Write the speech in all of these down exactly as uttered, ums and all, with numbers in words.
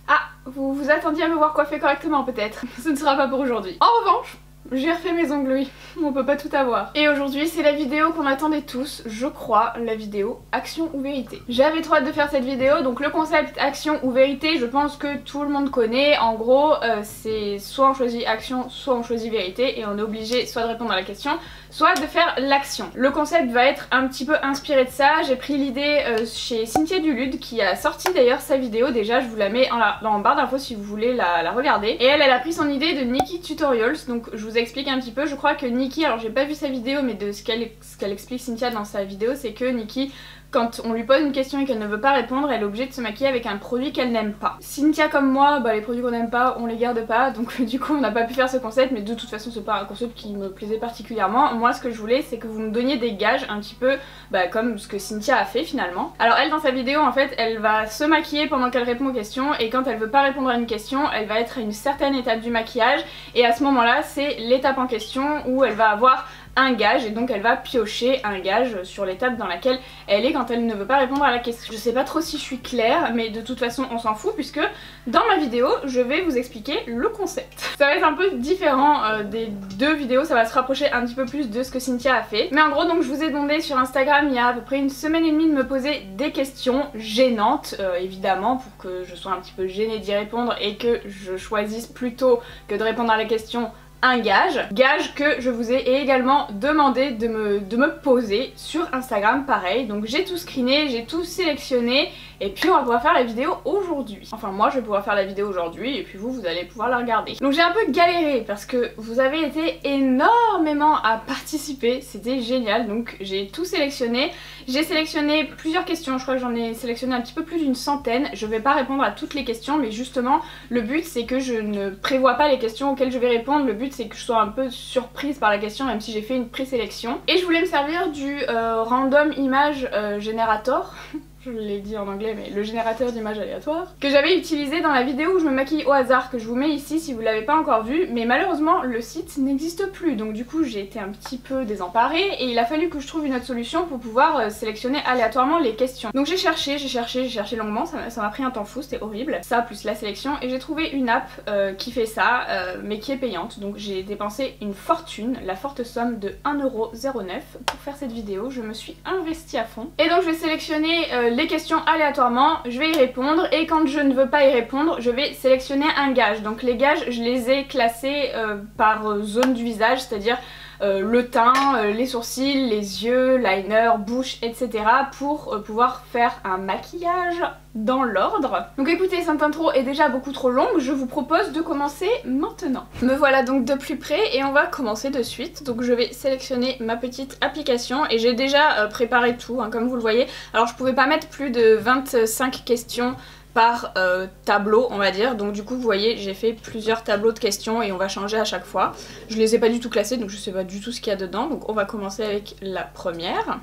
Ah, vous vous attendiez à me voir coiffer correctement peut-être. Ce ne sera pas pour aujourd'hui. En revanche, j'ai refait mes ongles, oui. On peut pas tout avoir. Et aujourd'hui, c'est la vidéo qu'on attendait tous, je crois, la vidéo action ou vérité. J'avais trop hâte de faire cette vidéo, donc le concept action ou vérité, je pense que tout le monde connaît. En gros, euh, c'est soit on choisit action, soit on choisit vérité, et on est obligé soit de répondre à la question, soit de faire l'action. Le concept va être un petit peu inspiré de ça. J'ai pris l'idée euh, chez Cynthia Dulude, qui a sorti d'ailleurs sa vidéo. Déjà, je vous la mets en, la, en barre d'infos si vous voulez la, la regarder. Et elle, elle a pris son idée de Nikki Tutorials, donc je vous explique un petit peu. Je crois que Nikki, alors j'ai pas vu sa vidéo, mais de ce qu'elle ce qu'elle explique Cynthia dans sa vidéo, c'est que Nikki, quand on lui pose une question et qu'elle ne veut pas répondre, elle est obligée de se maquiller avec un produit qu'elle n'aime pas. Cynthia comme moi, bah les produits qu'on n'aime pas, on les garde pas, donc du coup on n'a pas pu faire ce concept, mais de toute façon c'est pas un concept qui me plaisait particulièrement. Moi ce que je voulais, c'est que vous me donniez des gages un petit peu bah, comme ce que Cynthia a fait finalement. Alors elle, dans sa vidéo, en fait, elle va se maquiller pendant qu'elle répond aux questions, et quand elle veut pas répondre à une question, elle va être à une certaine étape du maquillage, et à ce moment là c'est l'étape en question où elle va avoir un gage, et donc elle va piocher un gage sur l'étape dans laquelle elle est quand elle ne veut pas répondre à la question. Je sais pas trop si je suis claire, mais de toute façon on s'en fout, puisque dans ma vidéo je vais vous expliquer le concept. Ça va être un peu différent euh, des deux vidéos, ça va se rapprocher un petit peu plus de ce que Cynthia a fait. Mais en gros, donc je vous ai demandé sur Instagram il y a à peu près une semaine et demie de me poser des questions gênantes, euh, évidemment, pour que je sois un petit peu gênée d'y répondre et que je choisisse plutôt que de répondre à la question un gage. Gage que je vous ai également demandé de me, de me poser sur Instagram, pareil. Donc j'ai tout screené, j'ai tout sélectionné, et puis on va pouvoir faire la vidéo aujourd'hui. Enfin moi je vais pouvoir faire la vidéo aujourd'hui, et puis vous, vous allez pouvoir la regarder. Donc j'ai un peu galéré parce que vous avez été énormément à participer, c'était génial. Donc j'ai tout sélectionné. J'ai sélectionné plusieurs questions, je crois que j'en ai sélectionné un petit peu plus d'une centaine. Je vais pas répondre à toutes les questions, mais justement le but c'est que je ne prévois pas les questions auxquelles je vais répondre. Le but c'est que je sois un peu surprise par la question, même si j'ai fait une présélection. Et je voulais me servir du euh, Random Image euh, Generator. Je l'ai dit en anglais, mais le générateur d'images aléatoires, que j'avais utilisé dans la vidéo où je me maquille au hasard, que je vous mets ici si vous l'avez pas encore vu, mais malheureusement le site n'existe plus, donc du coup j'ai été un petit peu désemparée, et il a fallu que je trouve une autre solution pour pouvoir euh, sélectionner aléatoirement les questions. Donc j'ai cherché, j'ai cherché, j'ai cherché longuement, ça m'a pris un temps fou, c'était horrible, ça plus la sélection, et j'ai trouvé une app euh, qui fait ça, euh, mais qui est payante, donc j'ai dépensé une fortune, la forte somme de un euro zéro neuf pour faire cette vidéo. Je me suis investie à fond, et donc je vais sélectionner euh, les questions aléatoirement, je vais y répondre, et quand je ne veux pas y répondre, je vais sélectionner un gage. Donc les gages, je les ai classés euh, par euh, zone du visage, c'est-à-dire euh, le teint, euh, les sourcils, les yeux, liner, bouche, et cetera pour euh, pouvoir faire un maquillage dans l'ordre. Donc écoutez, cette intro est déjà beaucoup trop longue, je vous propose de commencer maintenant. Me voilà donc de plus près et on va commencer de suite. Donc je vais sélectionner ma petite application, et j'ai déjà euh, préparé tout, hein, comme vous le voyez. Alors je pouvais pas mettre plus de vingt-cinq questions par euh, tableau, on va dire, donc du coup vous voyez j'ai fait plusieurs tableaux de questions et on va changer à chaque fois. Je les ai pas du tout classés, donc je sais pas du tout ce qu'il y a dedans, donc on va commencer avec la première.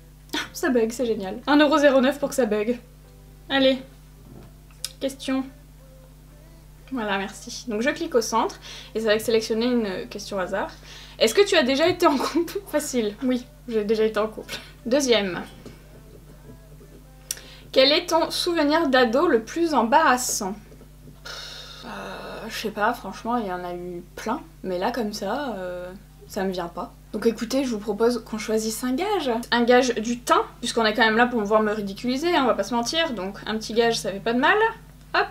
Ça bug, c'est génial. un euro zéro neuf pour que ça bug. Allez, question. Voilà, merci. Donc je clique au centre et ça va sélectionner une question hasard. Est-ce que tu as déjà été en couple? Facile, oui, j'ai déjà été en couple. Deuxième. Quel est ton souvenir d'ado le plus embarrassant? euh, Je sais pas, franchement il y en a eu plein, mais là comme ça, euh, ça me vient pas. Donc écoutez, je vous propose qu'on choisisse un gage. Un gage du teint, puisqu'on est quand même là pour me voir me ridiculiser, hein, on va pas se mentir, donc un petit gage ça fait pas de mal. Hop.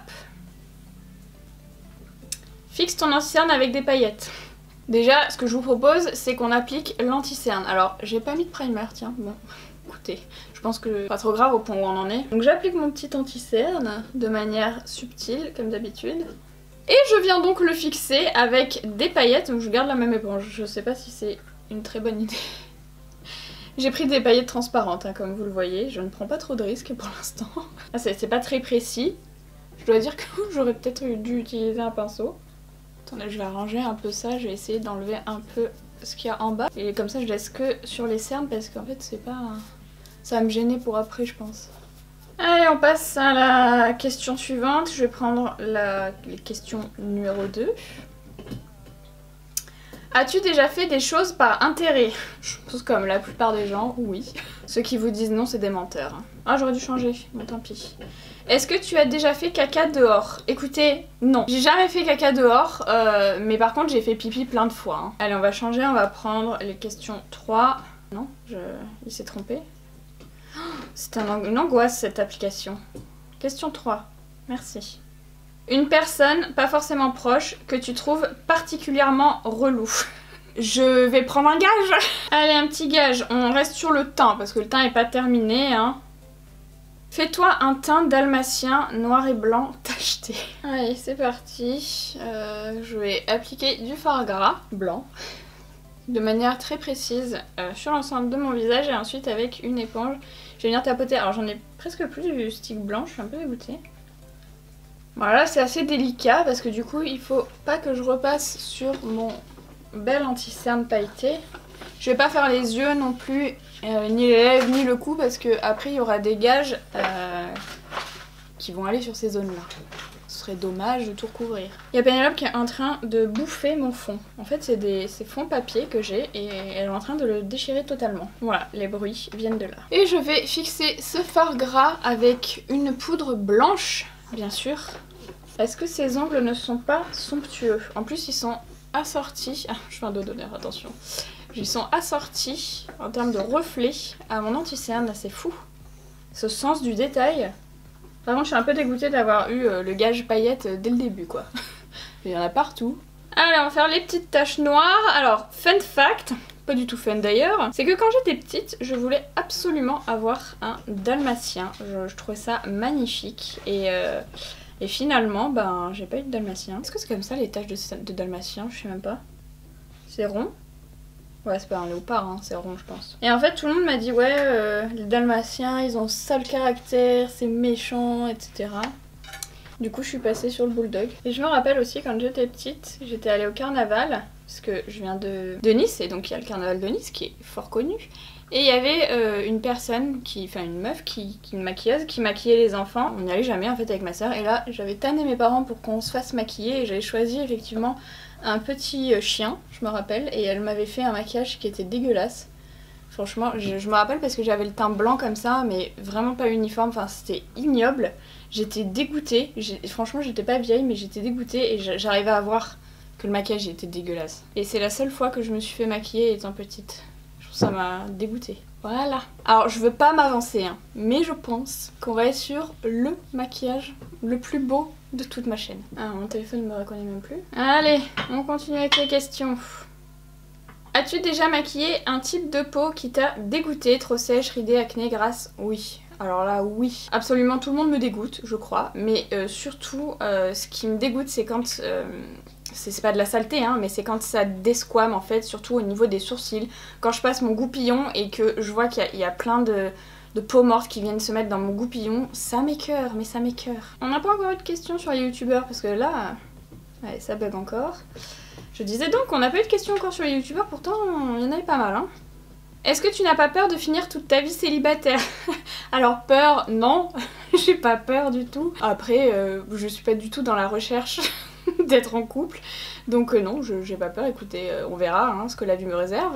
Fixe ton anti-cerne avec des paillettes. Déjà, ce que je vous propose, c'est qu'on applique l'anti-cerne. Alors, j'ai pas mis de primer, tiens, bon, écoutez, je pense que pas trop grave au point où on en est. Donc j'applique mon petit anti-cerne de manière subtile, comme d'habitude. Et je viens donc le fixer avec des paillettes, donc je garde la même éponge, je sais pas si c'est une très bonne idée. J'ai pris des paillettes transparentes, hein, comme vous le voyez, je ne prends pas trop de risques pour l'instant. Ah, c'est pas très précis, je dois dire que j'aurais peut-être dû utiliser un pinceau. Attendez, je vais arranger un peu ça, je vais essayer d'enlever un peu ce qu'il y a en bas. Et comme ça je laisse que sur les cernes parce qu'en fait c'est pas... ça va me gêner pour après je pense. Allez, on passe à la question suivante. Je vais prendre la question numéro deux. As-tu déjà fait des choses par intérêt? Je pense comme la plupart des gens, oui. Ceux qui vous disent non, c'est des menteurs. Ah, j'aurais dû changer, bon tant pis. Est-ce que tu as déjà fait caca dehors? Écoutez, non. J'ai jamais fait caca dehors, euh, mais par contre j'ai fait pipi plein de fois. Hein. Allez, on va changer, on va prendre les questions trois. Non, je... il s'est trompé. Oh, c'est un... une angoisse cette application. Question trois. Merci. Une personne, pas forcément proche, que tu trouves particulièrement relou. Je vais prendre un gage. Allez, un petit gage. On reste sur le teint, parce que le teint n'est pas terminé. Hein. Fais-toi un teint dalmatien noir et blanc tacheté. Allez, c'est parti. Euh, je vais appliquer du fard gras blanc de manière très précise euh, sur l'ensemble de mon visage et ensuite avec une éponge, je vais venir tapoter. Alors j'en ai presque plus du stick blanc, je suis un peu dégoûtée. Voilà, c'est assez délicat parce que du coup il faut pas que je repasse sur mon bel anti-cerne pailleté. Je vais pas faire les yeux non plus, euh, ni les lèvres, ni le cou parce que après il y aura des gages euh, qui vont aller sur ces zones-là. Ce serait dommage de tout recouvrir. Il y a Pénélope qui est en train de bouffer mon fond. En fait, c'est des fonds papier que j'ai et elle est en train de le déchirer totalement. Voilà, les bruits viennent de là. Et je vais fixer ce fard gras avec une poudre blanche, bien sûr. Est-ce que ces ongles ne sont pas somptueux? En plus, ils sont assortis... Ah, je fais un dodo d'air, attention. Ils sont assortis en termes de reflets à mon anti-cerne, c'est fou. Ce sens du détail... Vraiment, je suis un peu dégoûtée d'avoir eu euh, le gage paillettes euh, dès le début, quoi. Il y en a partout. Allez, on va faire les petites taches noires. Alors, fun fact, pas du tout fun d'ailleurs, c'est que quand j'étais petite, je voulais absolument avoir un dalmatien. Je, je trouvais ça magnifique. Et, euh, et finalement, ben, j'ai pas eu de dalmatien. Est-ce que c'est comme ça les taches de, de dalmatien? Je sais même pas. C'est rond? Ouais, c'est pas un léopard, hein, c'est rond je pense. Et en fait tout le monde m'a dit ouais, euh, les dalmatiens ils ont sale caractère, c'est méchant, et cetera. Du coup je suis passée sur le bulldog. Et je me rappelle aussi quand j'étais petite, j'étais allée au carnaval, parce que je viens de, de Nice, et donc il y a le carnaval de Nice qui est fort connu. Et il y avait euh, une personne, qui, enfin une meuf, qui, qui une maquilleuse, qui maquillait les enfants. On n'y allait jamais en fait avec ma soeur. Et là j'avais tanné mes parents pour qu'on se fasse maquiller et j'avais choisi effectivement un petit chien, je me rappelle, et elle m'avait fait un maquillage qui était dégueulasse. Franchement, je, je me rappelle parce que j'avais le teint blanc comme ça, mais vraiment pas uniforme, enfin c'était ignoble. J'étais dégoûtée, franchement j'étais pas vieille, mais j'étais dégoûtée et j'arrivais à voir que le maquillage était dégueulasse. Et c'est la seule fois que je me suis fait maquiller étant petite. Je trouve ça m'a dégoûtée. Voilà. Alors je veux pas m'avancer, hein, mais je pense qu'on va être sur le maquillage le plus beau de toute ma chaîne. Ah, mon téléphone me reconnaît même plus. Allez, on continue avec les questions. As-tu déjà maquillé un type de peau qui t'a dégoûté? Trop sèche, ridée, acné, grasse? Oui. Alors là, oui. Absolument tout le monde me dégoûte, je crois. Mais euh, surtout, euh, ce qui me dégoûte, c'est quand... Euh, c'est pas de la saleté, hein, mais c'est quand ça desquame en fait, surtout au niveau des sourcils. Quand je passe mon goupillon et que je vois qu'il y, y a plein de... de peau morte qui viennent se mettre dans mon goupillon, ça m'écœure, mais ça m'écœure. On n'a pas encore eu de questions sur les youtubeurs parce que là, ouais, ça bug encore. Je disais donc qu'on n'a pas eu de questions encore sur les youtubeurs, pourtant il y en avait pas mal. Hein. Est-ce que tu n'as pas peur de finir toute ta vie célibataire? Alors peur, non, j'ai pas peur du tout. Après, euh, je suis pas du tout dans la recherche d'être en couple, donc euh, non, j'ai pas peur. Écoutez, euh, on verra hein, ce que la vie me réserve.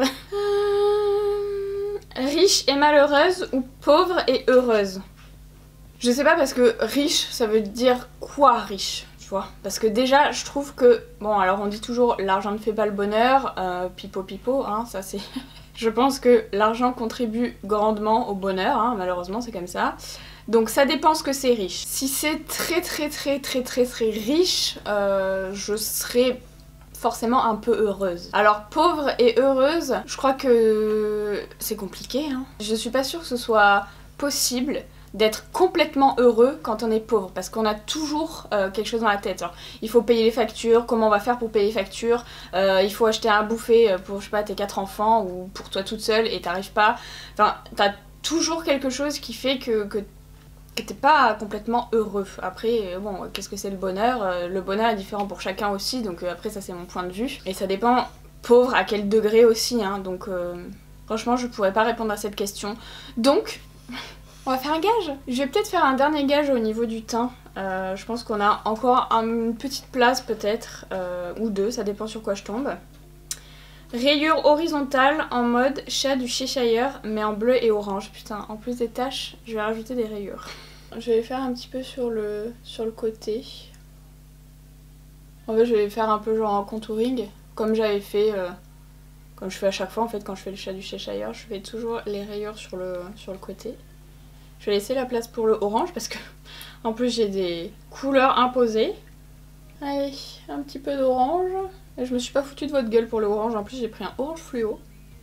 Riche et malheureuse ou pauvre et heureuse? Je sais pas parce que riche ça veut dire quoi riche, tu vois? Parce que déjà je trouve que, bon alors on dit toujours l'argent ne fait pas le bonheur, euh, pipo pipo, hein, ça c'est... Je pense que l'argent contribue grandement au bonheur, hein, malheureusement c'est comme ça. Donc ça dépend ce que c'est riche. Si c'est très très très très très très riche, euh, je serais... forcément un peu heureuse. Alors pauvre et heureuse, je crois que c'est compliqué. Hein. Je suis pas sûre que ce soit possible d'être complètement heureux quand on est pauvre parce qu'on a toujours euh, quelque chose dans la tête. Genre, il faut payer les factures, comment on va faire pour payer les factures, euh, il faut acheter un bouffer pour je sais pas tes quatre enfants ou pour toi toute seule et t'arrives pas. Enfin, t'as toujours quelque chose qui fait que, que que t'es pas complètement heureux. Après, bon, qu'est-ce que c'est le bonheur? Le bonheur est différent pour chacun aussi, donc euh, après ça c'est mon point de vue. Et ça dépend, pauvre, à quel degré aussi, hein, donc euh, franchement je pourrais pas répondre à cette question. Donc, on va faire un gage. Je vais peut-être faire un dernier gage au niveau du teint. Euh, je pense qu'on a encore une petite place peut-être, euh, ou deux, ça dépend sur quoi je tombe. Rayures horizontales en mode chat du Cheshire mais en bleu et orange. Putain, en plus des taches, je vais rajouter des rayures. Je vais faire un petit peu sur le, sur le côté. En fait, je vais faire un peu genre en contouring, comme j'avais fait, euh, comme je fais à chaque fois en fait quand je fais le chat du Cheshire, je fais toujours les rayures sur le, sur le côté. Je vais laisser la place pour le orange parce que en plus j'ai des couleurs imposées. Allez, un petit peu d'orange. Et je me suis pas foutue de votre gueule pour le orange, en plus j'ai pris un orange fluo.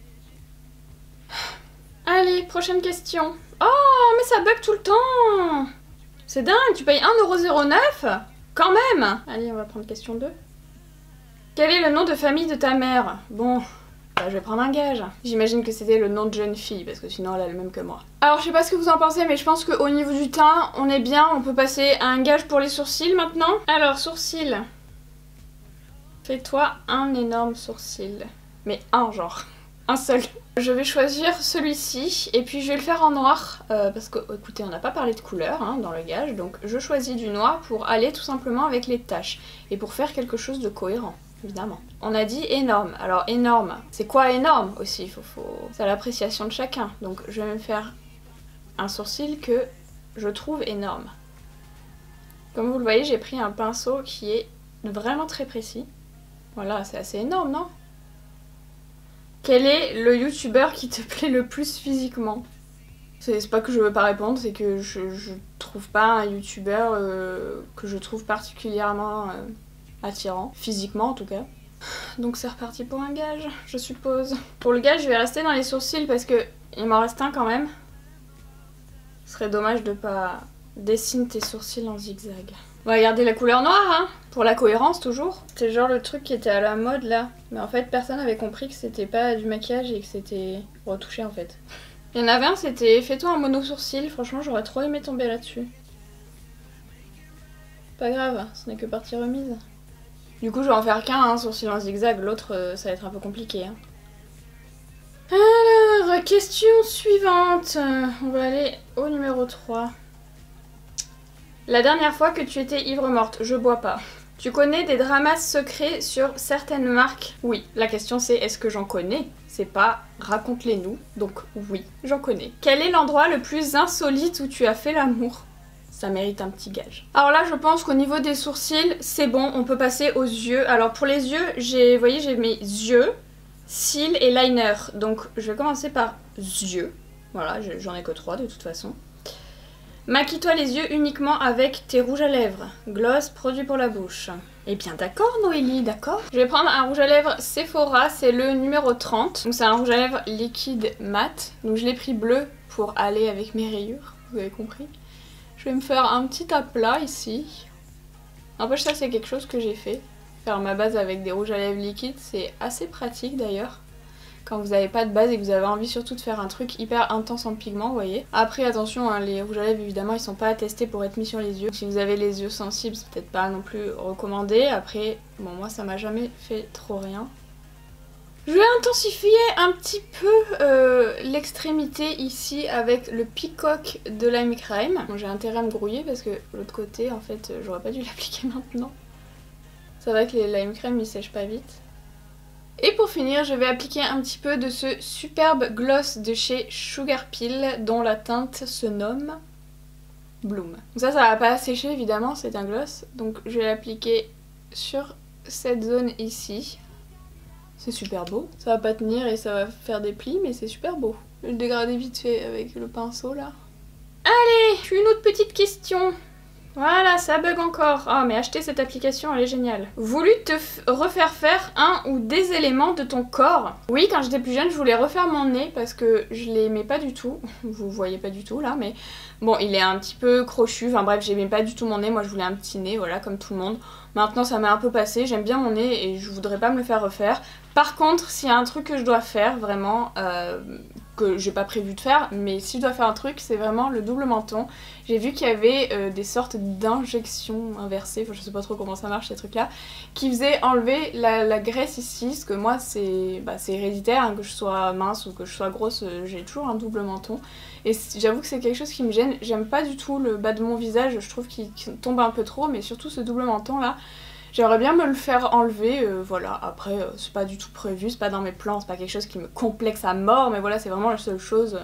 Allez, prochaine question. Oh, mais ça bug tout le temps. C'est dingue, tu payes un euro zéro neuf quand même. Allez, on va prendre question deux. Quel est le nom de famille de ta mère? Bon, bah, je vais prendre un gage. J'imagine que c'était le nom de jeune fille, parce que sinon elle a le même que moi. Alors, je sais pas ce que vous en pensez, mais je pense qu'au niveau du teint, on est bien. On peut passer à un gage pour les sourcils maintenant. Alors, sourcils. Fais-toi un énorme sourcil. Mais un, genre. Un seul. Je vais choisir celui-ci et puis je vais le faire en noir euh, parce que, écoutez, on n'a pas parlé de couleur hein, dans le gage, donc je choisis du noir pour aller tout simplement avec les taches et pour faire quelque chose de cohérent, évidemment. On a dit énorme, alors énorme, c'est quoi énorme aussi? faut, faut... C'est à l'appréciation de chacun, donc je vais me faire un sourcil que je trouve énorme. Comme vous le voyez, j'ai pris un pinceau qui est vraiment très précis. Voilà, c'est assez énorme, non? Quel est le youtubeur qui te plaît le plus physiquement? C'est pas que je veux pas répondre, c'est que je, je trouve pas un youtubeur euh, que je trouve particulièrement euh, attirant, physiquement en tout cas. Donc c'est reparti pour un gage, je suppose. Pour le gage, je vais rester dans les sourcils parce que il m'en reste un quand même. Ce serait dommage de pas dessiner tes sourcils en zigzag. On va garder la couleur noire, hein, pour la cohérence toujours. C'était genre le truc qui était à la mode là. Mais en fait, personne n'avait compris que c'était pas du maquillage et que c'était retouché en fait. Il y en avait un, c'était fais-toi un mono sourcil. Franchement, j'aurais trop aimé tomber là-dessus. Pas grave, ce n'est que partie remise. Du coup, je vais en faire qu'un, hein, sourcil en zigzag. L'autre, euh, ça va être un peu compliqué. Hein. Alors, question suivante. On va aller au numéro trois. La dernière fois que tu étais ivre morte, je bois pas. Tu connais des dramas secrets sur certaines marques? Oui, la question c'est est-ce que j'en connais? C'est pas raconte-les-nous, donc oui, j'en connais. Quel est l'endroit le plus insolite où tu as fait l'amour? Ça mérite un petit gage. Alors là, je pense qu'au niveau des sourcils, c'est bon, on peut passer aux yeux. Alors pour les yeux, j'ai, vous voyez, j'ai mes yeux, cils et liner. Donc je vais commencer par yeux. Voilà, j'en ai que trois de toute façon. Maquille-toi les yeux uniquement avec tes rouges à lèvres. Gloss, produit pour la bouche. Eh bien d'accord Noélie, d'accord. Je vais prendre un rouge à lèvres Sephora, c'est le numéro trente. Donc c'est un rouge à lèvres liquide mat. Donc je l'ai pris bleu pour aller avec mes rayures, vous avez compris. Je vais me faire un petit aplat ici. N'empêche, ça c'est quelque chose que j'ai fait. Faire ma base avec des rouges à lèvres liquides, c'est assez pratique d'ailleurs. Quand vous n'avez pas de base et que vous avez envie surtout de faire un truc hyper intense en pigment, vous voyez. Après attention, hein, les rouges à lèvres évidemment ils sont pas attestés pour être mis sur les yeux. Si vous avez les yeux sensibles, c'est peut-être pas non plus recommandé. Après, bon moi ça m'a jamais fait trop rien. Je vais intensifier un petit peu euh, l'extrémité ici avec le Peacock de Lime Crime. Bon, j'ai intérêt à me grouiller parce que l'autre côté en fait j'aurais pas dû l'appliquer maintenant. C'est vrai que les Lime Crime ils sèchent pas vite. Et pour finir, je vais appliquer un petit peu de ce superbe gloss de chez Sugar Pill dont la teinte se nomme Bloom. Donc ça, ça va pas sécher évidemment, c'est un gloss. Donc je vais l'appliquer sur cette zone ici. C'est super beau. Ça va pas tenir et ça va faire des plis, mais c'est super beau. Je vais le dégrader vite fait avec le pinceau là. Allez, une autre petite question. Voilà, ça bug encore. Ah, mais acheter cette application, elle est géniale. Voulu te refaire faire un ou des éléments de ton corps? Oui, quand j'étais plus jeune, je voulais refaire mon nez parce que je l'aimais pas du tout. Vous voyez pas du tout là, mais bon, il est un petit peu crochu. Enfin bref, j'aimais pas du tout mon nez. Moi, je voulais un petit nez, voilà, comme tout le monde. Maintenant, ça m'a un peu passé. J'aime bien mon nez et je voudrais pas me le faire refaire. Par contre, s'il y a un truc que je dois faire, vraiment, euh, que j'ai pas prévu de faire, mais si je dois faire un truc, c'est vraiment le double menton. J'ai vu qu'il y avait euh, des sortes d'injections inversées, enfin je sais pas trop comment ça marche ces trucs là, qui faisaient enlever la, la graisse ici, parce que moi c'est bah, héréditaire, hein, que je sois mince ou que je sois grosse, euh, j'ai toujours un double menton. Et j'avoue que c'est quelque chose qui me gêne, j'aime pas du tout le bas de mon visage, je trouve qu'il tombe un peu trop, mais surtout ce double menton là. J'aimerais bien me le faire enlever, euh, voilà, après euh, c'est pas du tout prévu, c'est pas dans mes plans, c'est pas quelque chose qui me complexe à mort, mais voilà, c'est vraiment la seule chose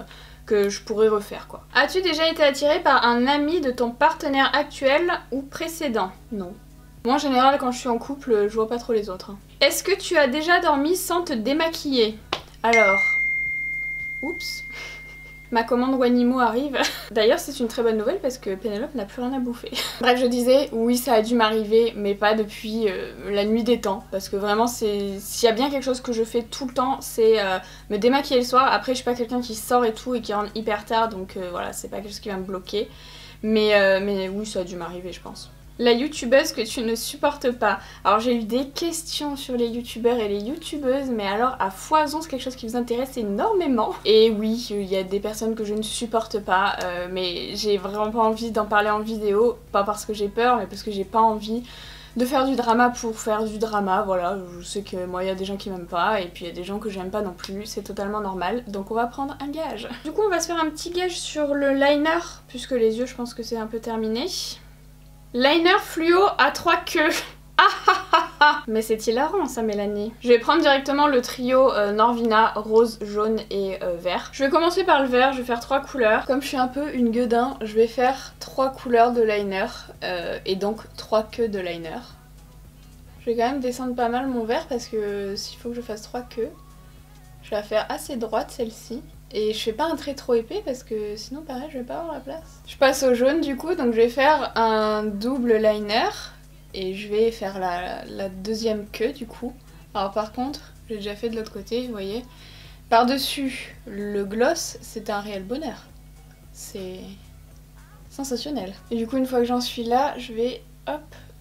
que je pourrais refaire quoi. As-tu déjà été attirée par un ami de ton partenaire actuel ou précédent? Non. Moi en général quand je suis en couple je vois pas trop les autres. Hein. Est-ce que tu as déjà dormi sans te démaquiller? Alors... Oups. Ma commande Wanimo arrive. D'ailleurs c'est une très bonne nouvelle parce que Pénélope n'a plus rien à bouffer. Bref je disais oui ça a dû m'arriver mais pas depuis euh, la nuit des temps. Parce que vraiment c'est s'il y a bien quelque chose que je fais tout le temps c'est euh, me démaquiller le soir. Après je suis pas quelqu'un qui sort et tout et qui rentre hyper tard donc euh, voilà c'est pas quelque chose qui va me bloquer. Mais, euh, mais oui ça a dû m'arriver je pense. La youtubeuse que tu ne supportes pas. Alors j'ai eu des questions sur les youtubeurs et les youtubeuses, mais alors à foison c'est quelque chose qui vous intéresse énormément. Et oui, il y a des personnes que je ne supporte pas, euh, mais j'ai vraiment pas envie d'en parler en vidéo, pas parce que j'ai peur, mais parce que j'ai pas envie de faire du drama pour faire du drama, voilà. Je sais que moi il y a des gens qui m'aiment pas, et puis il y a des gens que j'aime pas non plus, c'est totalement normal. Donc on va prendre un gage. Du coup on va se faire un petit gage sur le liner, puisque les yeux je pense que c'est un peu terminé. Liner fluo à trois queues. Ah ah ah ah. Mais c'est hilarant ça Mélanie. Je vais prendre directement le trio euh, Norvina, rose, jaune et euh, vert. Je vais commencer par le vert, je vais faire trois couleurs. Comme je suis un peu une gueudin, je vais faire trois couleurs de liner euh, et donc trois queues de liner. Je vais quand même descendre pas mal mon vert parce que s'il faut que je fasse trois queues, je vais la faire assez droite celle-ci. Et je fais pas un trait trop épais parce que sinon pareil je vais pas avoir la place. Je passe au jaune du coup, donc je vais faire un double liner et je vais faire la, la deuxième queue du coup. Alors par contre, j'ai déjà fait de l'autre côté, vous voyez. Par-dessus le gloss, c'est un réel bonheur. C'est sensationnel. Et du coup une fois que j'en suis là, je vais hop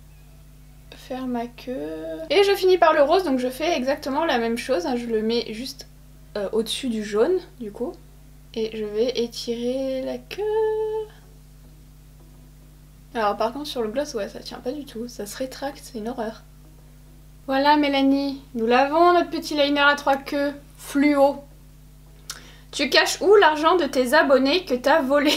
faire ma queue. Et je finis par le rose, donc je fais exactement la même chose, hein, je le mets juste Euh, au-dessus du jaune du coup et je vais étirer la queue. Alors par contre sur le gloss ouais ça tient pas du tout, ça se rétracte, c'est une horreur. Voilà Mélanie, nous l'avons notre petit liner à trois queues fluo. Tu caches où l'argent de tes abonnés que t'as volé?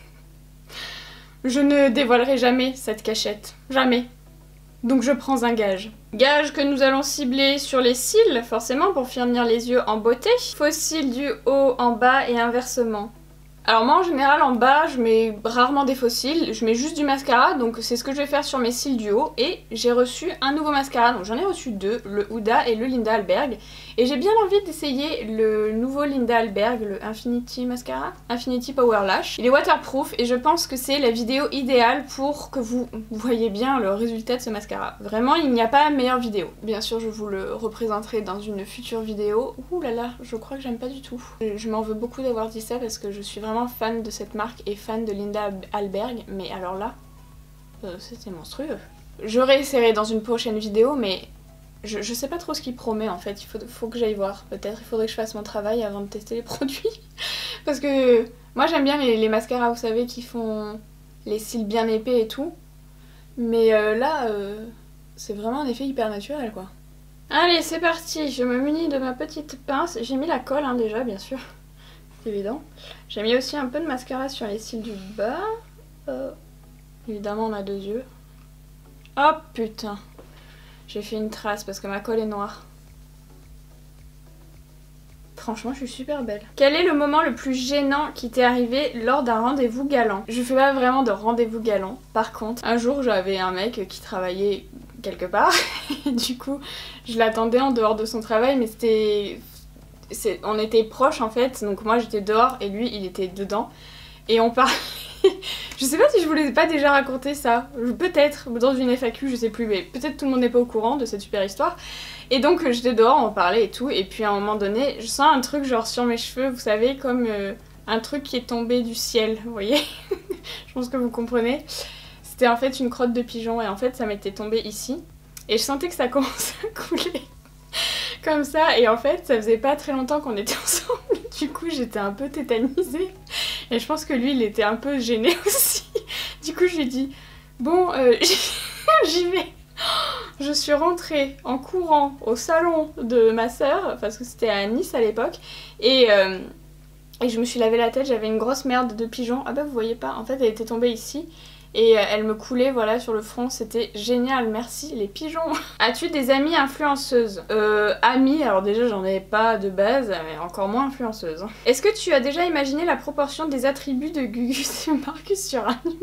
Je ne dévoilerai jamais cette cachette, jamais. Donc je prends un gage. Gage que nous allons cibler sur les cils, forcément, pour finir les yeux en beauté. Faux cils du haut en bas et inversement. Alors moi en général en bas je mets rarement des faux cils, je mets juste du mascara, donc c'est ce que je vais faire sur mes cils du haut. Et j'ai reçu un nouveau mascara, donc j'en ai reçu deux, le Huda et le Linda Alberg. Et j'ai bien envie d'essayer le nouveau Linda Alberg, le Infinity Mascara, Infinity Power Lash. Il est waterproof et je pense que c'est la vidéo idéale pour que vous voyez bien le résultat de ce mascara. Vraiment il n'y a pas meilleure vidéo. Bien sûr je vous le représenterai dans une future vidéo. Ouh là là, je crois que j'aime pas du tout. Je m'en veux beaucoup d'avoir dit ça parce que je suis vraiment fan de cette marque et fan de Linda Alberg, mais alors là, euh, c'était monstrueux. Je réessayerai dans une prochaine vidéo, mais je, je sais pas trop ce qu'il promet en fait, il faut, faut que j'aille voir. Peut-être il faudrait que je fasse mon travail avant de tester les produits. Parce que moi j'aime bien les, les mascaras, vous savez, qui font les cils bien épais et tout. Mais euh, là, euh, c'est vraiment un effet hyper naturel quoi. Allez, c'est parti, je me munis de ma petite pince. J'ai mis la colle hein, déjà, bien sûr. Évident. J'ai mis aussi un peu de mascara sur les cils du bas. Euh, évidemment on a deux yeux. Oh putain. J'ai fait une trace parce que ma colle est noire. Franchement je suis super belle. Quel est le moment le plus gênant qui t'est arrivé lors d'un rendez-vous galant? Je fais pas vraiment de rendez-vous galant. Par contre, un jour j'avais un mec qui travaillait quelque part. Et du coup je l'attendais en dehors de son travail, mais c'était... on était proches en fait, donc moi j'étais dehors et lui il était dedans et on parlait. Je sais pas si je vous l'ai pas déjà raconté ça, peut-être dans une F A Q, je sais plus, mais peut-être tout le monde n'est pas au courant de cette super histoire. Et donc j'étais dehors, on parlait et tout, et puis à un moment donné je sens un truc genre sur mes cheveux, vous savez, comme euh, un truc qui est tombé du ciel, vous voyez. Je pense que vous comprenez. C'était en fait une crotte de pigeon et en fait ça m'était tombé ici et je sentais que ça commençait à couler. Comme ça, et en fait ça faisait pas très longtemps qu'on était ensemble, du coup j'étais un peu tétanisée et je pense que lui il était un peu gêné aussi. Du coup je lui ai dit bon euh, j'y vais. Je suis rentrée en courant au salon de ma soeur, parce que c'était à Nice à l'époque, et, euh, et je me suis lavé la tête, j'avais une grosse merde de pigeon. Ah bah vous voyez pas, en fait elle était tombée ici. et elle me coulait voilà sur le front, c'était génial, merci les pigeons. As-tu des amies influenceuses? Euh, amies, alors déjà j'en ai pas de base, mais encore moins influenceuses. Est-ce que tu as déjà imaginé la proportion des attributs de Gugus et Marcus sur Anima?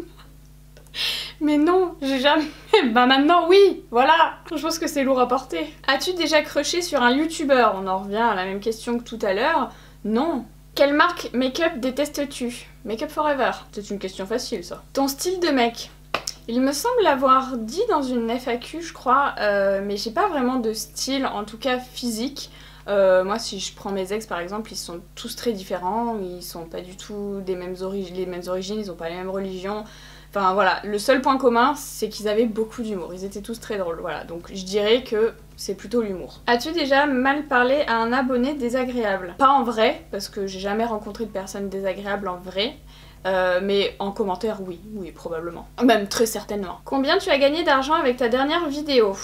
Mais non, j'ai jamais... Bah maintenant oui, voilà. Je pense que c'est lourd à porter. As-tu déjà crushé sur un youtubeur? On en revient à la même question que tout à l'heure. Non. Quelle marque make-up détestes-tu? Make-up Forever. C'est une question facile ça. Ton style de mec? Il me semble l'avoir dit dans une F A Q je crois, euh, mais j'ai pas vraiment de style, en tout cas physique. Euh, moi si je prends mes ex par exemple, ils sont tous très différents, ils sont pas du tout des mêmes origines, les mêmes origines, ils ont pas les mêmes religions. Enfin voilà, le seul point commun c'est qu'ils avaient beaucoup d'humour, ils étaient tous très drôles, voilà, donc je dirais que c'est plutôt l'humour. As-tu déjà mal parlé à un abonné désagréable? Pas en vrai, parce que j'ai jamais rencontré de personne désagréable en vrai, euh, mais en commentaire oui, oui probablement, même très certainement. Combien tu as gagné d'argent avec ta dernière vidéo?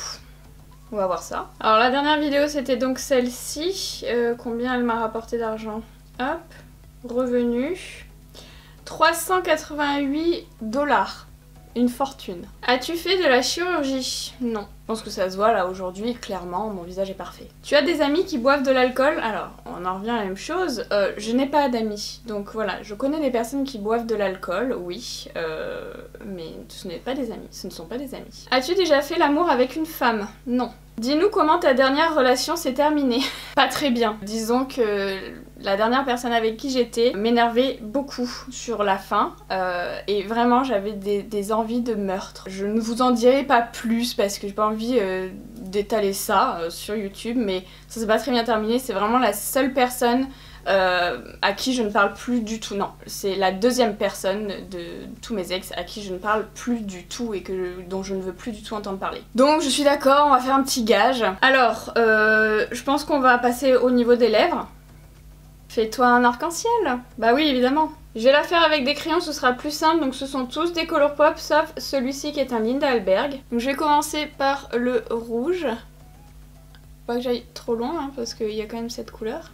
On va voir ça. Alors la dernière vidéo c'était donc celle-ci, euh, combien elle m'a rapporté d'argent? Hop, revenu... trois cent quatre-vingt-huit dollars. Une fortune. As-tu fait de la chirurgie? Non. Je pense que ça se voit là aujourd'hui, clairement, mon visage est parfait. Tu as des amis qui boivent de l'alcool? Alors, on en revient à la même chose. Euh, je n'ai pas d'amis. Donc voilà, je connais des personnes qui boivent de l'alcool, oui. Euh, mais ce n'est pas des amis. Ce ne sont pas des amis. As-tu déjà fait l'amour avec une femme? Non. Dis-nous comment ta dernière relation s'est terminée. Pas très bien. Disons que la dernière personne avec qui j'étais m'énervait beaucoup sur la fin euh, et vraiment j'avais des, des envies de meurtre. Je ne vous en dirai pas plus parce que j'ai pas envie euh, d'étaler ça euh, sur YouTube, mais ça s'est pas très bien terminé. C'est vraiment la seule personne Euh, à qui je ne parle plus du tout. Non, c'est la deuxième personne de tous mes ex à qui je ne parle plus du tout et que, dont je ne veux plus du tout entendre parler. Donc je suis d'accord, on va faire un petit gage. Alors, euh, je pense qu'on va passer au niveau des lèvres. Fais-toi un arc-en-ciel. Bah oui, évidemment. Je vais la faire avec des crayons, ce sera plus simple. Donc ce sont tous des Colourpop, sauf celui-ci qui est un Linda Alberg. Donc je vais commencer par le rouge. Pas que j'aille trop loin, hein, parce qu'il y a quand même cette couleur.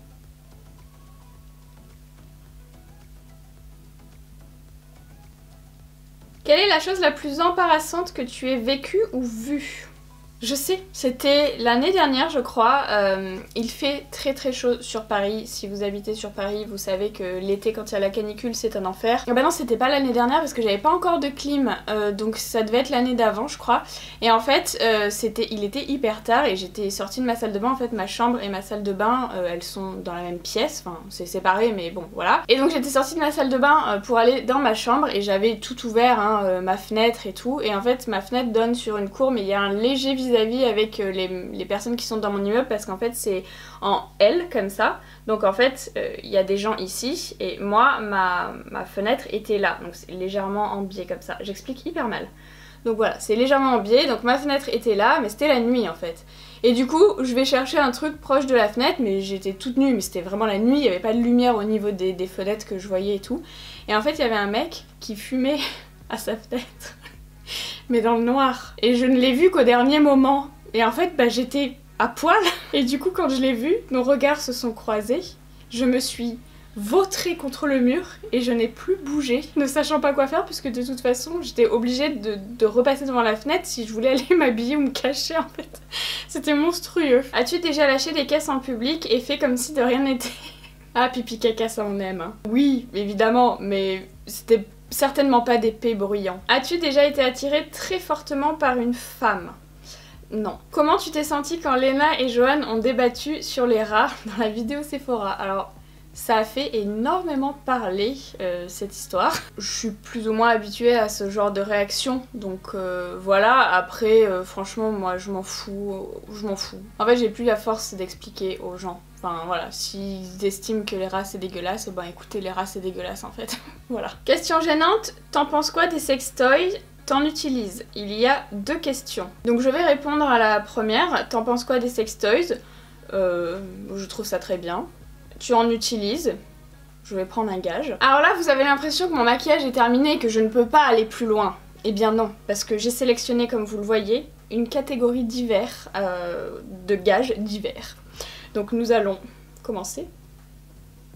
Quelle est la chose la plus embarrassante que tu aies vécue ou vue? Je sais, c'était l'année dernière je crois, euh, il fait très très chaud sur Paris. Si vous habitez sur Paris, vous savez que l'été quand il y a la canicule c'est un enfer. Ah bah non, c'était pas l'année dernière parce que j'avais pas encore de clim, euh, donc ça devait être l'année d'avant je crois. Et en fait, euh, c'était, il était hyper tard et j'étais sortie de ma salle de bain. En fait ma chambre et ma salle de bain, euh, elles sont dans la même pièce, enfin c'est séparé mais bon voilà. Et donc j'étais sortie de ma salle de bain euh, pour aller dans ma chambre et j'avais tout ouvert, hein, euh, ma fenêtre et tout. Et en fait ma fenêtre donne sur une cour mais il y a un léger vis-à-vis avec les, les personnes qui sont dans mon immeuble parce qu'en fait c'est en L comme ça, donc en fait il euh, y a des gens ici et moi ma, ma fenêtre était là, donc c'est légèrement en biais comme ça, j'explique hyper mal. Donc voilà, c'est légèrement en biais, donc ma fenêtre était là mais c'était la nuit en fait. Et du coup je vais chercher un truc proche de la fenêtre mais j'étais toute nue, mais c'était vraiment la nuit, il n'y avait pas de lumière au niveau des, des fenêtres que je voyais et tout. Et en fait il y avait un mec qui fumait à sa fenêtre. Mais dans le noir. Et je ne l'ai vu qu'au dernier moment. Et en fait, bah, j'étais à poil. Et du coup, quand je l'ai vu, nos regards se sont croisés. Je me suis vautrée contre le mur et je n'ai plus bougé, ne sachant pas quoi faire, puisque de toute façon, j'étais obligée de, de repasser devant la fenêtre si je voulais aller m'habiller ou me cacher, en fait. C'était monstrueux. As-tu déjà lâché des caisses en public et fait comme si de rien n'était? Ah, pipi caca, ça on aime. Hein. Oui, évidemment, mais c'était certainement pas d'épée bruyant. As-tu déjà été attirée très fortement par une femme? Non. Comment tu t'es sentie quand Léna et Johan ont débattu sur les rats dans la vidéo Sephora? Alors, ça a fait énormément parler, euh, cette histoire. Je suis plus ou moins habituée à ce genre de réaction, donc euh, voilà. Après, euh, franchement, moi je m'en fous, je m'en fous. En fait, j'ai plus la force d'expliquer aux gens. Enfin voilà, s'ils estiment que les rats c'est dégueulasse, ben écoutez, les rats c'est dégueulasse en fait. Voilà. Question gênante, t'en penses quoi des sextoys? T'en utilises? Il y a deux questions. Donc je vais répondre à la première. T'en penses quoi des sextoys? euh, Je trouve ça très bien. Tu en utilises? Je vais prendre un gage. Alors là, vous avez l'impression que mon maquillage est terminé et que je ne peux pas aller plus loin. Eh bien non, parce que j'ai sélectionné, comme vous le voyez, une catégorie divers, euh, de gages divers. Donc nous allons commencer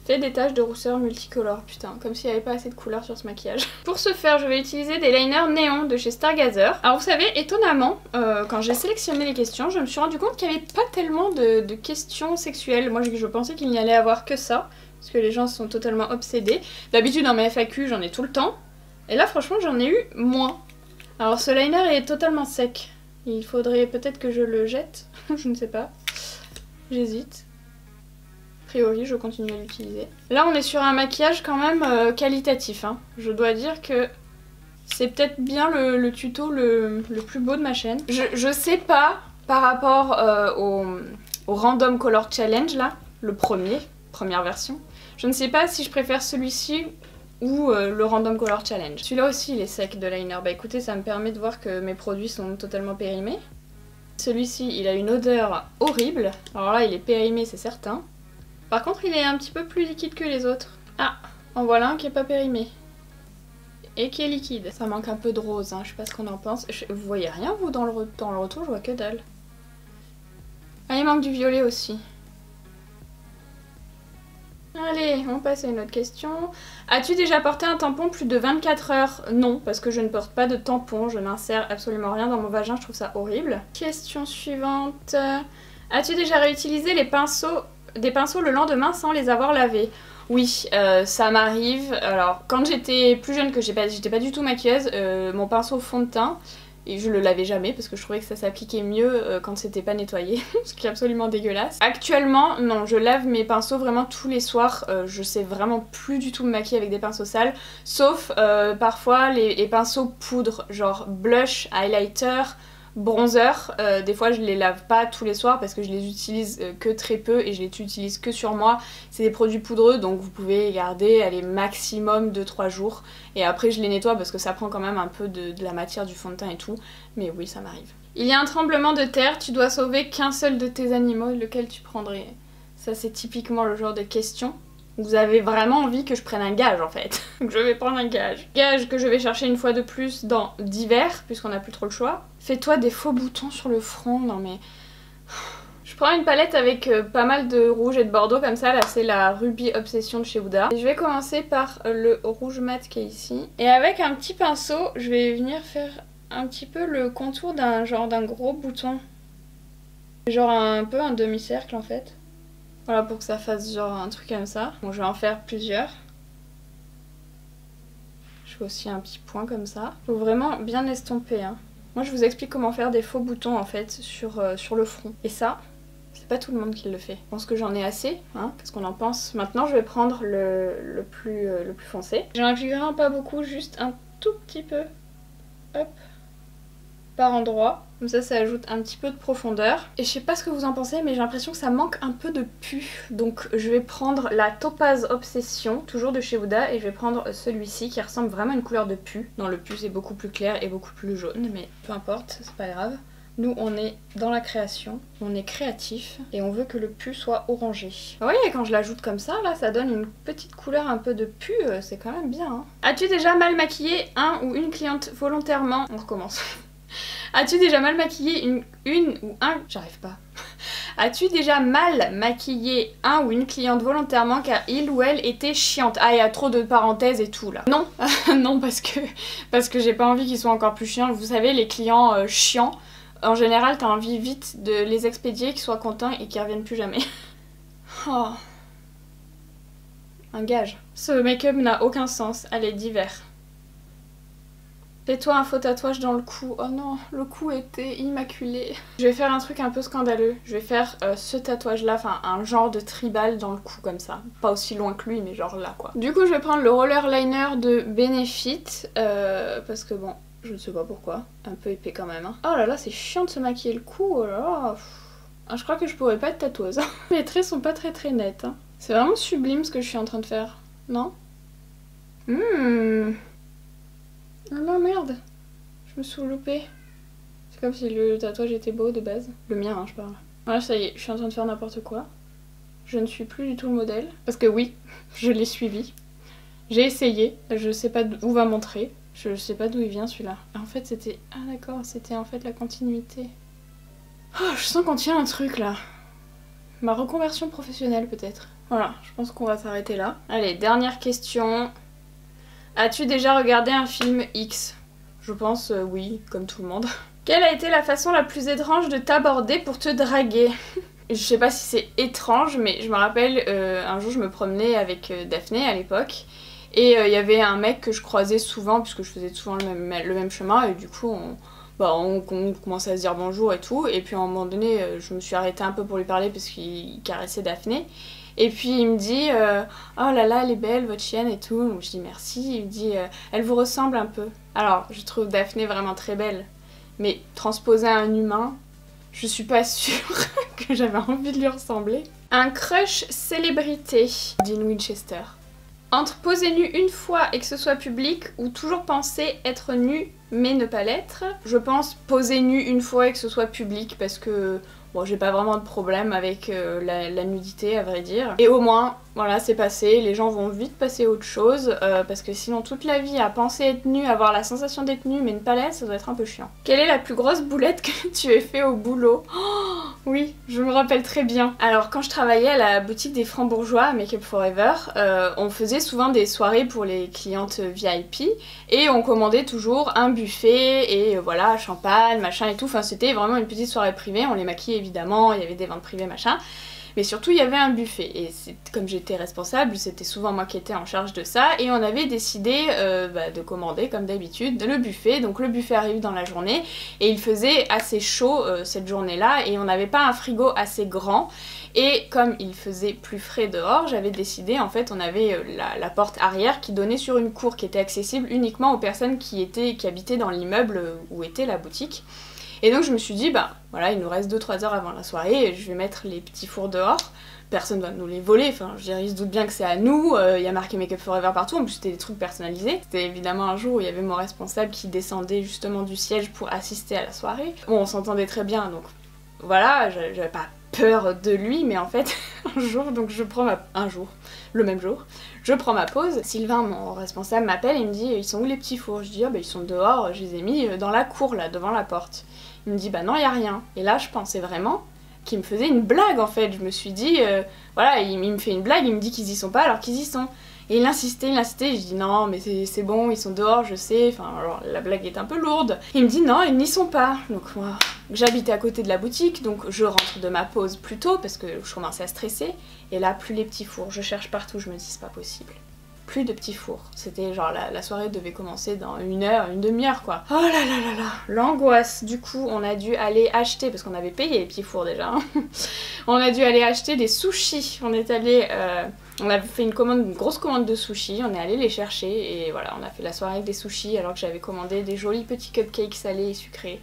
Fait des taches de rousseur multicolores, putain, comme s'il n'y avait pas assez de couleurs sur ce maquillage. Pour ce faire, je vais utiliser des liners néons de chez Stargazer. Alors vous savez, étonnamment, euh, quand j'ai sélectionné les questions, je me suis rendu compte qu'il n'y avait pas tellement de, de questions sexuelles. Moi, je, je pensais qu'il n'y allait avoir que ça, parce que les gens sont totalement obsédés. D'habitude, dans mes F A Q, j'en ai tout le temps. Et là, franchement, j'en ai eu moins. Alors ce liner est totalement sec. Il faudrait peut-être que je le jette, je ne sais pas. J'hésite. A priori, je continue à l'utiliser. Là, on est sur un maquillage quand même euh, qualitatif. Hein. Je dois dire que c'est peut-être bien le, le tuto le, le plus beau de ma chaîne. Je, je sais pas, par rapport euh, au, au Random Color Challenge, là, le premier, première version, je ne sais pas si je préfère celui-ci ou euh, le Random Color Challenge. Celui-là aussi, il est sec de liner. Bah écoutez, ça me permet de voir que mes produits sont totalement périmés. Celui-ci, il a une odeur horrible. Alors là, il est périmé, c'est certain. Par contre, il est un petit peu plus liquide que les autres. Ah, en voilà un qui est pas périmé. Et qui est liquide. Ça manque un peu de rose, hein. Je sais pas ce qu'on en pense. Je... Vous voyez rien, vous, dans le, re... dans le retour, je vois que dalle. Ah, il manque du violet aussi. Allez, on passe à une autre question. As-tu déjà porté un tampon plus de vingt-quatre heures? Non, parce que je ne porte pas de tampon. Je n'insère absolument rien dans mon vagin, je trouve ça horrible. Question suivante. As-tu déjà réutilisé les pinceaux... des pinceaux le lendemain sans les avoir lavés? Oui, euh, ça m'arrive. Alors, quand j'étais plus jeune, que j'étais pas, pas du tout maquilleuse, euh, mon pinceau fond de teint, et je le lavais jamais parce que je trouvais que ça s'appliquait mieux euh, quand c'était pas nettoyé, ce qui est absolument dégueulasse. Actuellement, non, je lave mes pinceaux vraiment tous les soirs. Euh, je sais vraiment plus du tout me maquiller avec des pinceaux sales, sauf euh, parfois les, les pinceaux poudre, genre blush, highlighter, bronzer, euh, des fois je les lave pas tous les soirs parce que je les utilise euh, que très peu et je les utilise que sur moi. C'est des produits poudreux donc vous pouvez les garder allez, maximum deux trois jours et après je les nettoie parce que ça prend quand même un peu de, de la matière du fond de teint et tout, mais oui ça m'arrive. Il y a un tremblement de terre, tu dois sauver qu'un seul de tes animaux, lequel tu prendrais? Ça c'est typiquement le genre de question. Vous avez vraiment envie que je prenne un gage en fait. Donc je vais prendre un gage. Gage que je vais chercher une fois de plus dans d'hiver, puisqu'on n'a plus trop le choix. Fais-toi des faux boutons sur le front, non mais... Je prends une palette avec euh, pas mal de rouge et de bordeaux comme ça, là c'est la Ruby Obsession de chez Huda. Et je vais commencer par le rouge mat qui est ici. Et avec un petit pinceau, je vais venir faire un petit peu le contour d'un genre d'un gros bouton. Genre un peu un demi-cercle en fait. Voilà, pour que ça fasse genre un truc comme ça. Bon, je vais en faire plusieurs. Je fais aussi un petit point comme ça. Faut vraiment bien estomper. Hein. Moi, je vous explique comment faire des faux boutons en fait sur, euh, sur le front. Et ça, c'est pas tout le monde qui le fait. Je pense que j'en ai assez. Hein, qu'est-ce qu'on en pense? Maintenant, je vais prendre le, le, plus, euh, le plus foncé. J'en applique vraiment pas beaucoup, juste un tout petit peu. Hop. Par endroit. Comme ça, ça ajoute un petit peu de profondeur. Et je sais pas ce que vous en pensez, mais j'ai l'impression que ça manque un peu de pu. Donc je vais prendre la Topaz Obsession, toujours de chez Huda, et je vais prendre celui-ci qui ressemble vraiment à une couleur de pu. Non, le pu c'est beaucoup plus clair et beaucoup plus jaune, mais peu importe, c'est pas grave. Nous, on est dans la création, on est créatif, et on veut que le pu soit orangé. Vous voyez, quand je l'ajoute comme ça, là, ça donne une petite couleur un peu de pu, c'est quand même bien. Hein. As-tu déjà mal maquillé un ou une cliente volontairement? On recommence. As-tu déjà mal maquillé une, une ou un... J'arrive pas. As-tu déjà mal maquillé un ou une cliente volontairement car il ou elle était chiante? Ah, il y a trop de parenthèses et tout là. Non, non parce que, parce que j'ai pas envie qu'ils soient encore plus chiants. Vous savez, les clients euh, chiants, en général t'as envie vite de les expédier, qu'ils soient contents et qu'ils reviennent plus jamais. Oh. Un gage. Ce make-up n'a aucun sens. Allez, d'hiver. Fais-toi un faux tatouage dans le cou. Oh non, le cou était immaculé. Je vais faire un truc un peu scandaleux. Je vais faire euh, ce tatouage là, enfin un genre de tribal dans le cou comme ça. Pas aussi loin que lui, mais genre là quoi. Du coup, je vais prendre le roller liner de Benefit. Euh, parce que bon, je ne sais pas pourquoi. Un peu épais quand même. Hein. Oh là là, c'est chiant de se maquiller le cou. Oh là là. Ah, je crois que je pourrais pas être tatoueuse. Mes traits sont pas très très nets. Hein. C'est vraiment sublime ce que je suis en train de faire. Non? Hum. Ah non merde, je me suis loupée. C'est comme si le tatouage était beau de base. Le mien hein, je parle. Voilà ça y est, je suis en train de faire n'importe quoi. Je ne suis plus du tout le modèle. Parce que oui, je l'ai suivi. J'ai essayé, je sais pas où va montrer. Je sais pas d'où il vient celui-là. En fait c'était... Ah d'accord, c'était en fait la continuité. Oh, je sens qu'on tient un truc là. Ma reconversion professionnelle peut-être. Voilà, je pense qu'on va s'arrêter là. Allez, dernière question. As-tu déjà regardé un film X? Je pense euh, oui, comme tout le monde. Quelle a été la façon la plus étrange de t'aborder pour te draguer? Je sais pas si c'est étrange, mais je me rappelle, euh, un jour je me promenais avec euh, Daphné à l'époque. Et il euh, y avait un mec que je croisais souvent, puisque je faisais souvent le même, le même chemin, et du coup on, bah, on, on commençait à se dire bonjour et tout. Et puis à un moment donné, euh, je me suis arrêtée un peu pour lui parler parce qu'il caressait Daphné. Et puis il me dit euh, oh là là, elle est belle votre chienne et tout. Donc je dis merci. Il me dit euh, elle vous ressemble un peu. Alors je trouve Daphné vraiment très belle, mais transposée à un humain, je suis pas sûre que j'avais envie de lui ressembler. Un crush célébrité, Dean Winchester. Entre poser nu une fois et que ce soit public, ou toujours penser être nu mais ne pas l'être. Je pense poser nu une fois et que ce soit public parce que bon, j'ai pas vraiment de problème avec euh, la, la nudité à vrai dire. Et au moins, voilà, c'est passé, les gens vont vite passer à autre chose euh, parce que sinon toute la vie à penser être nu, avoir la sensation d'être nu mais ne pas l'être, ça doit être un peu chiant. Quelle est la plus grosse boulette que tu aies fait au boulot? Oh, oui, je me rappelle très bien. Alors quand je travaillais à la boutique des Francs-Bourgeois à Make Up Forever, euh, on faisait souvent des soirées pour les clientes V I P et on commandait toujours un buffet et euh, voilà, champagne, machin et tout. Enfin c'était vraiment une petite soirée privée, on les maquillait évidemment, il y avait des ventes privées, machin. Mais surtout il y avait un buffet et comme j'étais responsable, c'était souvent moi qui étais en charge de ça et on avait décidé euh, bah, de commander comme d'habitude le buffet. Donc le buffet arrive dans la journée et il faisait assez chaud euh, cette journée là et on n'avait pas un frigo assez grand et comme il faisait plus frais dehors, j'avais décidé, en fait on avait la, la porte arrière qui donnait sur une cour qui était accessible uniquement aux personnes qui, étaient, qui habitaient dans l'immeuble où était la boutique. Et donc je me suis dit, bah voilà, il nous reste deux trois heures avant la soirée, et je vais mettre les petits fours dehors, personne va nous les voler, enfin je dirais, ils se doutent bien que c'est à nous, il euh, y a marqué Make Up Forever partout, en plus c'était des trucs personnalisés. C'était évidemment un jour où il y avait mon responsable qui descendait justement du siège pour assister à la soirée. Bon, on s'entendait très bien, donc voilà, j'avais pas peur de lui, mais en fait, un jour, donc je prends ma... un jour, le même jour, je prends ma pause, Sylvain, mon responsable, m'appelle et il me dit, ils sont où les petits fours? Je dis, ah bah ils sont dehors, je les ai mis dans la cour là, devant la porte. Il me dit bah non, il y a rien. Et là je pensais vraiment qu'il me faisait une blague en fait. Je me suis dit euh, voilà, il, il me fait une blague, il me dit qu'ils y sont pas alors qu'ils y sont. Et il insistait, il insistait, je dis non mais c'est bon, ils sont dehors, je sais, enfin alors la blague est un peu lourde. Il me dit non, ils n'y sont pas. Donc moi, j'habitais à côté de la boutique, donc je rentre de ma pause plus tôt parce que je commençais à stresser. Et là, plus les petits fours, je cherche partout, je me dis c'est pas possible. Plus de petits fours. C'était genre la, la soirée devait commencer dans une heure, une demi-heure quoi. Oh là là là là, l'angoisse. Du coup on a dû aller acheter, parce qu'on avait payé les petits fours déjà, hein. On a dû aller acheter des sushis. On est allé, euh, on a fait une commande, une grosse commande de sushis, on est allé les chercher et voilà, on a fait la soirée avec des sushis alors que j'avais commandé des jolis petits cupcakes salés et sucrés.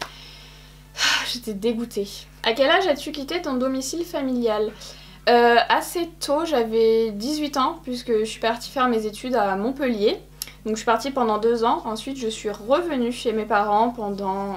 J'étais dégoûtée. À quel âge as-tu quitté ton domicile familial? Euh, assez tôt, j'avais dix-huit ans puisque je suis partie faire mes études à Montpellier. Donc je suis partie pendant deux ans, ensuite je suis revenue chez mes parents pendant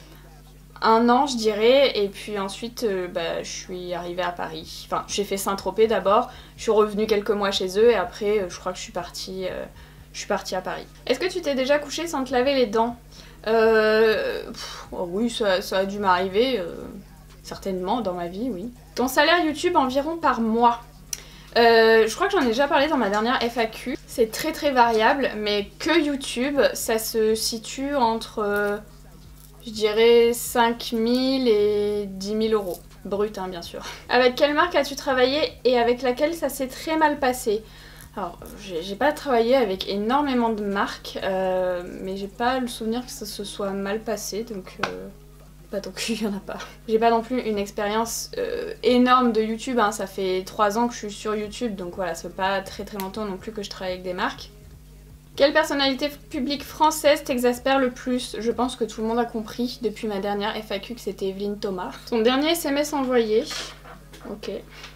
un an je dirais, et puis ensuite euh, bah, je suis arrivée à Paris. Enfin j'ai fait Saint-Tropez d'abord, je suis revenue quelques mois chez eux et après euh, je crois que je suis partie, euh, je suis partie à Paris. Est-ce que tu t'es déjà couchée sans te laver les dents? Euh... Pff, oh oui, ça, ça a dû m'arriver. Euh... Certainement dans ma vie, oui. Ton salaire YouTube environ par mois? euh, Je crois que j'en ai déjà parlé dans ma dernière F A Q. C'est très très variable, mais que YouTube, ça se situe entre, euh, je dirais, cinq mille et dix mille euros. Brut, hein, bien sûr. Avec quelle marque as-tu travaillé et avec laquelle ça s'est très mal passé? Alors, j'ai pas travaillé avec énormément de marques, euh, mais j'ai pas le souvenir que ça se soit mal passé, donc... Euh... Pas tant qu'il y en a pas. J'ai pas non plus une expérience euh, énorme de YouTube, hein. Ça fait trois ans que je suis sur YouTube, donc voilà, ça fait pas très très longtemps non plus que je travaille avec des marques. Quelle personnalité publique française t'exaspère le plus? Je pense que tout le monde a compris depuis ma dernière F A Q que c'était Evelyne Thomas. Son dernier S M S envoyé. Ok.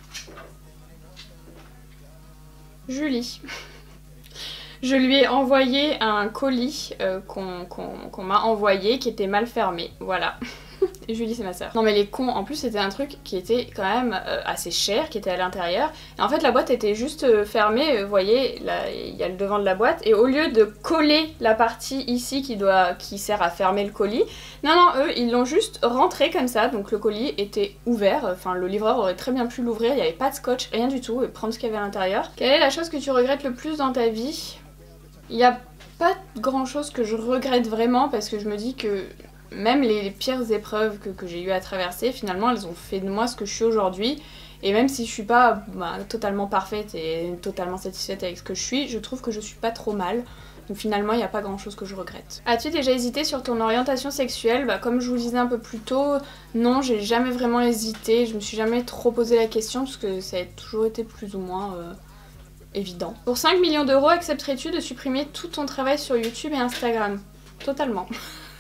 Julie. Je lui ai envoyé un colis euh, qu'on qu'on, qu'on m'a envoyé qui était mal fermé, voilà. Et Julie c'est ma sœur. Non mais les cons, en plus c'était un truc qui était quand même euh, assez cher, qui était à l'intérieur. Et en fait la boîte était juste euh, fermée, vous voyez, là il y a le devant de la boîte. Et au lieu de coller la partie ici qui, doit, qui sert à fermer le colis, non non, eux ils l'ont juste rentré comme ça. Donc le colis était ouvert, enfin le livreur aurait très bien pu l'ouvrir, il n'y avait pas de scotch, rien du tout, et prendre ce qu'il y avait à l'intérieur. Quelle est la chose que tu regrettes le plus dans ta vie? Il n'y a pas grand chose que je regrette vraiment parce que je me dis que même les pires épreuves que, que j'ai eu à traverser, finalement elles ont fait de moi ce que je suis aujourd'hui. Et même si je suis pas bah, totalement parfaite et totalement satisfaite avec ce que je suis, je trouve que je suis pas trop mal. Donc finalement il n'y a pas grand chose que je regrette. As-tu déjà hésité sur ton orientation sexuelle? Bah comme je vous le disais un peu plus tôt, non, j'ai jamais vraiment hésité, je me suis jamais trop posé la question parce que ça a toujours été plus ou moins euh, évident. Pour cinq millions d'euros, accepterais-tu de supprimer tout ton travail sur YouTube et Instagram? Totalement.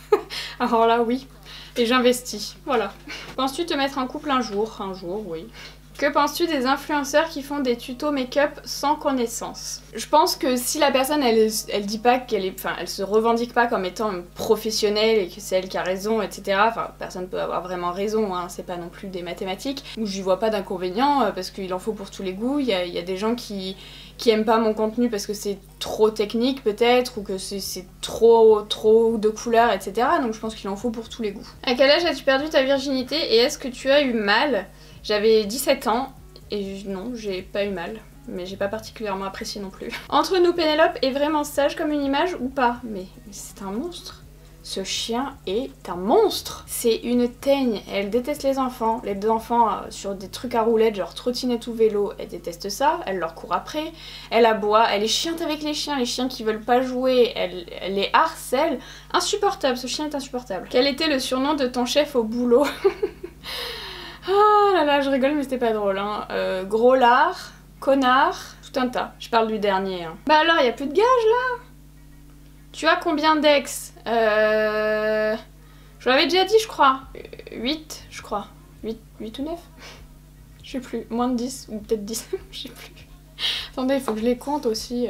Alors là oui, et j'investis, voilà. Penses-tu te mettre en couple un jour? Un jour, oui. Que penses-tu des influenceurs qui font des tutos make-up sans connaissance? Je pense que si la personne elle, elle dit pas qu'elle est, enfin elle se revendique pas comme étant professionnelle et que c'est elle qui a raison, et cetera. Enfin personne peut avoir vraiment raison, hein, c'est pas non plus des mathématiques. Où j'y vois pas d'inconvénient parce qu'il en faut pour tous les goûts. Il y a, il y a des gens qui qui aiment pas mon contenu parce que c'est trop technique peut-être ou que c'est trop trop de couleurs, et cetera. Donc je pense qu'il en faut pour tous les goûts. À quel âge as-tu perdu ta virginité et est-ce que tu as eu mal? J'avais dix-sept ans et non, j'ai pas eu mal, mais j'ai pas particulièrement apprécié non plus. Entre nous, Pénélope est vraiment sage comme une image ou pas? Mais, mais c'est un monstre. Ce chien est un monstre. C'est une teigne. Elle déteste les enfants. Les deux enfants euh, sur des trucs à roulettes, genre trottinette ou vélo, elle déteste ça. Elle leur court après. Elle aboie. Elle est chiante avec les chiens. Les chiens qui veulent pas jouer, elle, elle les harcèle. Insupportable. Ce chien est insupportable. Quel était le surnom de ton chef au boulot? Ah là là, je rigole mais c'était pas drôle, hein. Euh, gros lard, connard, tout un tas. Je parle du dernier. Hein. Bah alors, y a plus de gage là? Tu as combien d'ex? Euh... Je l'avais déjà dit, je crois. huit, je crois. huit, huit ou neuf? Je sais plus. Moins de dix, ou peut-être dix, je sais plus. Attendez, il faut que je les compte aussi.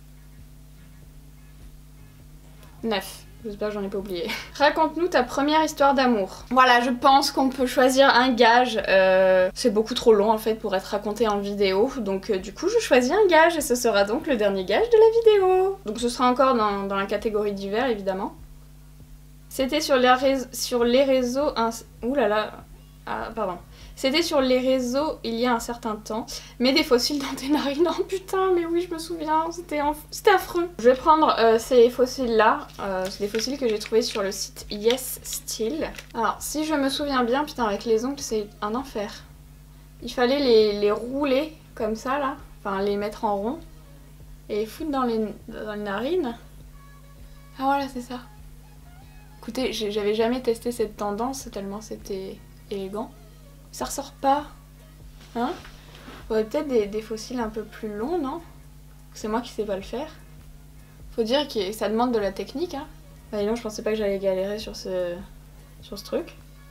neuf. J'espère que j'en ai pas oublié. Raconte-nous ta première histoire d'amour. Voilà, je pense qu'on peut choisir un gage. Euh, c'est beaucoup trop long en fait pour être raconté en vidéo. Donc euh, du coup je choisis un gage et ce sera donc le dernier gage de la vidéo. Donc ce sera encore dans, dans la catégorie divers évidemment. C'était sur les, réseaux, sur les réseaux... Un... Ouh là là... Ah, pardon. C'était sur les réseaux il y a un certain temps. Mais des fossiles dans tes narines. Oh putain, mais oui, je me souviens. C'était en... affreux. Je vais prendre euh, ces fossiles-là. Euh, c'est des fossiles que j'ai trouvés sur le site Yes Still. Alors, si je me souviens bien, putain, avec les ongles, c'est un enfer. Il fallait les, les rouler comme ça, là. Enfin, les mettre en rond. Et les foutre dans les, dans les narines. Ah voilà, c'est ça. Écoutez, j'avais jamais testé cette tendance tellement c'était élégant. Ça ressort pas, hein? Faudrait peut-être des, des fossiles un peu plus longs, non? C'est moi qui sais pas le faire. Faut dire que ça demande de la technique, hein? Bah non, je pensais pas que j'allais galérer sur ce, sur ce truc.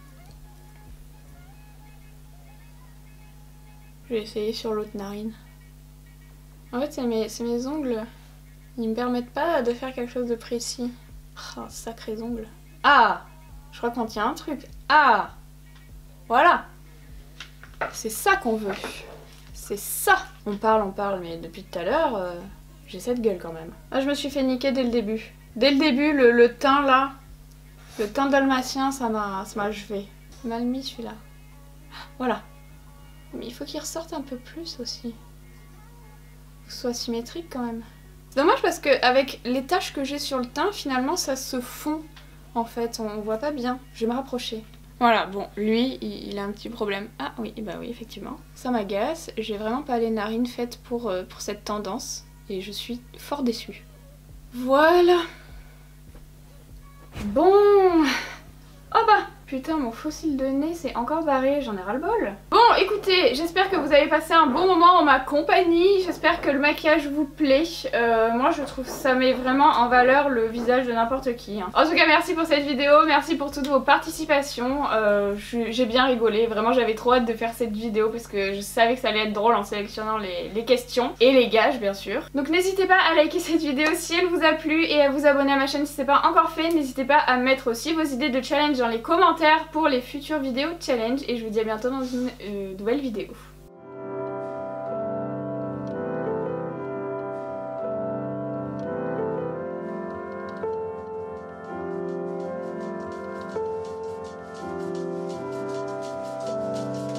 Je vais essayer sur l'autre narine. En fait, c'est mes, c'est mes ongles. Ils me permettent pas de faire quelque chose de précis. Oh, sacrés ongles. Ah! Je crois qu'on tient un truc. Ah! Voilà! C'est ça qu'on veut. C'est ça. On parle, on parle, mais depuis tout à l'heure, euh, j'ai cette gueule quand même. Ah, je me suis fait niquer dès le début. Dès le début, le, le teint là, le teint dalmatien, ça m'a achevé. Mal mis celui-là. Voilà. Mais il faut qu'il ressorte un peu plus aussi. Faut que ce soit symétrique quand même. C'est dommage parce que avec les taches que j'ai sur le teint, finalement ça se fond. En fait, on voit pas bien. Je vais me rapprocher. Voilà, bon, lui, il, il a un petit problème. Ah oui, bah oui, effectivement. Ça m'agace. J'ai vraiment pas les narines faites pour, euh, pour cette tendance. Et je suis fort déçue. Voilà. Bon. Oh bah, putain, mon fossile de nez, c'est encore barré. J'en ai ras le bol. Bon, Alors écoutez, j'espère que vous avez passé un bon moment en ma compagnie, j'espère que le maquillage vous plaît. Euh, moi je trouve que ça met vraiment en valeur le visage de n'importe qui. Hein. En tout cas merci pour cette vidéo, merci pour toutes vos participations, euh, j'ai bien rigolé, vraiment j'avais trop hâte de faire cette vidéo parce que je savais que ça allait être drôle en sélectionnant les, les questions et les gages bien sûr. Donc n'hésitez pas à liker cette vidéo si elle vous a plu et à vous abonner à ma chaîne si ce n'est pas encore fait. N'hésitez pas à mettre aussi vos idées de challenge dans les commentaires pour les futures vidéos challenge et je vous dis à bientôt dans une euh, nouvelle vidéo.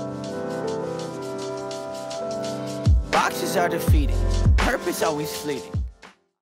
Boxes are defeated, purpose always fleeting.